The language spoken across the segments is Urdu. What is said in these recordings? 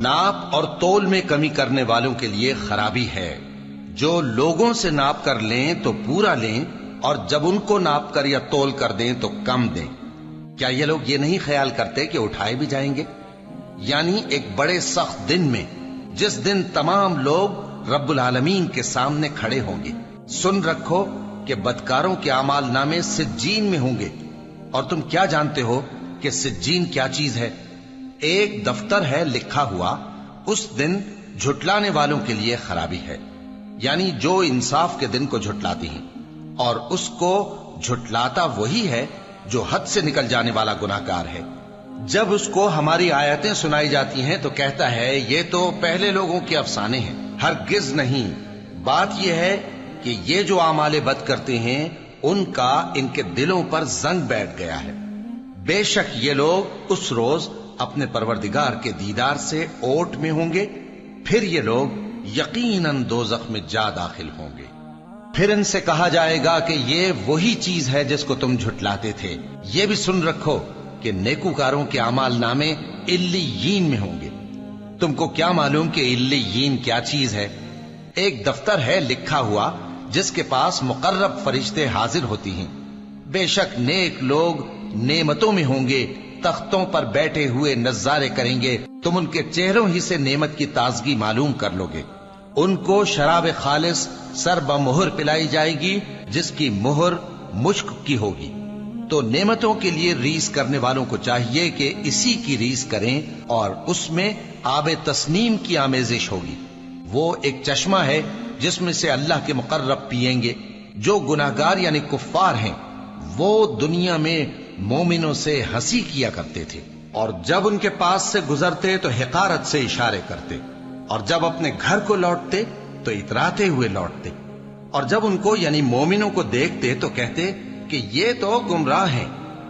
ناپ اور تول میں کمی کرنے والوں کے لیے خرابی ہے، جو لوگوں سے ناپ کر لیں تو پورا لیں، اور جب ان کو ناپ کر یا تول کر دیں تو کم دیں۔ کیا یہ لوگ یہ نہیں خیال کرتے کہ اٹھائے بھی جائیں گے؟ یعنی ایک بڑے سخت دن میں، جس دن تمام لوگ رب العالمین کے سامنے کھڑے ہوں گے۔ سن رکھو کہ بدکاروں کے اعمال نامے سجین میں ہوں گے، اور تم کیا جانتے ہو کہ سجین کیا چیز ہے؟ ایک دفتر ہے لکھا ہوا، اس دن جھٹلانے والوں کے لیے خرابی ہے، یعنی جو انصاف کے دن کو جھٹلاتی ہیں، اور اس کو جھٹلاتا وہی ہے جو حد سے نکل جانے والا گناہگار ہے۔ جب اس کو ہماری آیتیں سنائی جاتی ہیں تو کہتا ہے یہ تو پہلے لوگوں کے افسانے ہیں۔ ہرگز نہیں، بات یہ ہے کہ یہ جو اعمال بد کرتے ہیں ان کا ان کے دلوں پر زنگ بیٹھ گیا ہے۔ بے شک یہ لوگ اس روز اپنے پروردگار کے دیدار سے اوٹ میں ہوں گے، پھر یہ لوگ یقیناً دوزخ میں جا داخل ہوں گے۔ پھر ان سے کہا جائے گا کہ یہ وہی چیز ہے جس کو تم جھٹلاتے تھے۔ یہ بھی سن رکھو کہ نیکوکاروں کے اعمال نامے علیین میں ہوں گے۔ تم کو کیا معلوم کہ علیین کیا چیز ہے؟ ایک دفتر ہے لکھا ہوا جس کے پاس مقرب فرشتے حاضر ہوتی ہیں۔ بے شک نیک لوگ نعمتوں میں ہوں گے، تختوں پر بیٹھے ہوئے نظارے کریں گے، تم ان کے چہروں ہی سے نعمت کی تازگی معلوم کر لو گے۔ ان کو شراب خالص سر بمہر پلائی جائے گی جس کی مہر مشک کی ہوگی۔ تو نعمتوں کے لیے ریس کرنے والوں کو چاہیے کہ اسی کی ریس کریں، اور اس میں آب تسنیم کی آمیزش ہوگی۔ وہ ایک چشمہ ہے جس میں سے اللہ کے مقرب پیئیں گے۔ جو گناہگار یعنی کفار ہیں وہ دنیا میں مومنوں سے ہنسی کیا کرتے تھے، اور جب ان کے پاس سے گزرتے تو حقارت سے اشارے کرتے، اور جب اپنے گھر کو لوٹتے تو اتراتے ہوئے لوٹتے، اور جب ان کو یعنی مومنوں کو دیکھتے تو کہتے کہ یہ تو گمراہ ہیں،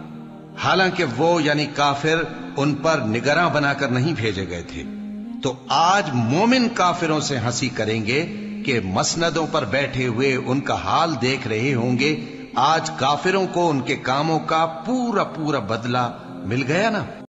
حالانکہ وہ یعنی کافر ان پر نگراں بنا کر نہیں بھیجے گئے تھے۔ تو آج مومن کافروں سے ہنسی کریں گے کہ مسندوں پر بیٹھے ہوئے ان کا حال دیکھ رہے ہوں گے۔ آج کافروں کو ان کے کاموں کا پورا بدلہ مل گیا نا۔